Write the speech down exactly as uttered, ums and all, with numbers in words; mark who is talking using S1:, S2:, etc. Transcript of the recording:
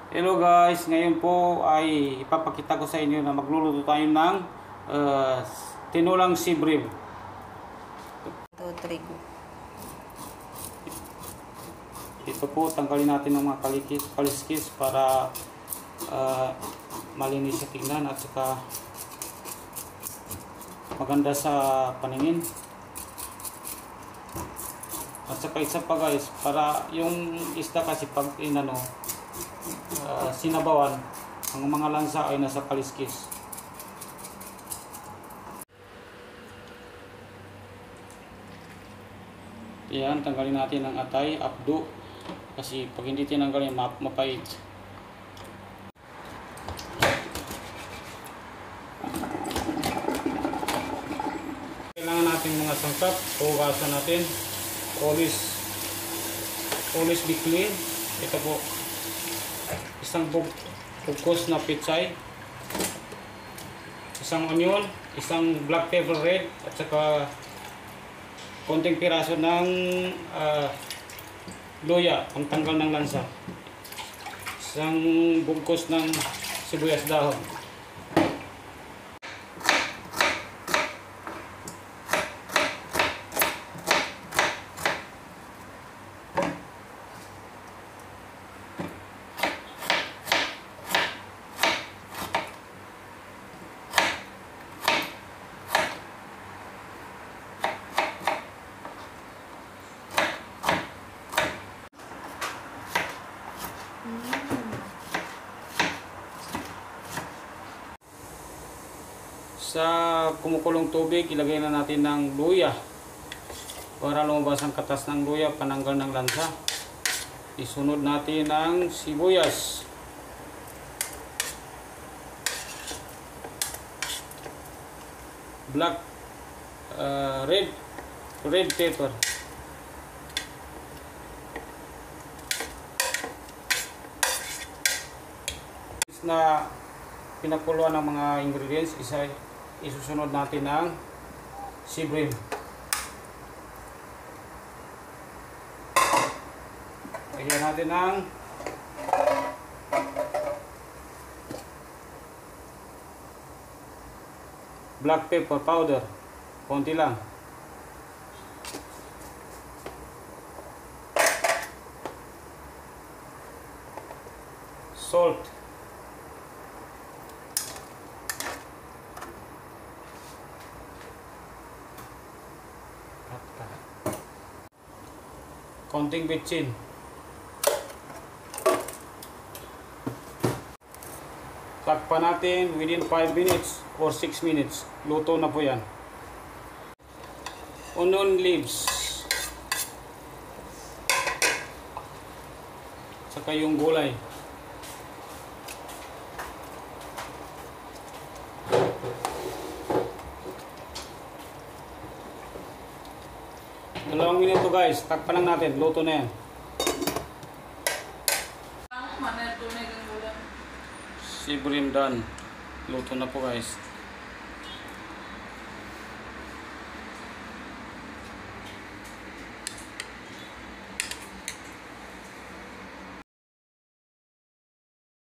S1: Hello guys, ngayon po ay ipapakita ko sa inyo na magluluto tayo ng uh, tinulang sibrim.
S2: two, three, go.
S1: Ito po, tanggalin natin ng mga kalikis, kaliskis para uh, malinis sa tingnan at saka maganda sa paningin. At saka isa pa guys, para yung isda kasi pag inano Uh, sinabawan, ang mga lansa ay nasa kaliskis. Yan, tanggalin natin ang atay, apdo, kasi pag hindi tinanggalin map mapait. Kailangan natin mga sangkap, hugasan natin. Always always be clean. Ito po, isang bugkos na pitsay, isang onion, isang black pepper red, at saka konting piraso ng uh, luya, ang tanggal ng lansa, isang bugkos ng sibuyas dahon. Sa kumukulong tubig, ilagay na natin ng luya para lumabas ang katas ng luya, pananggal ng lansa. Isunod natin ang sibuyas, black uh, red red pepper, na pinakuluan ng mga ingredients. Isa isusunod natin ang sibrim. Lagyan natin ang black pepper powder, konti lang. Salt, konting bitchin, takpan natin within five minutes or six minutes, luto na po yan. Onion leaves, saka yung gulay. Dalawang minuto guys, takpan lang natin, luto na yan. Sibrim done, luto na po guys.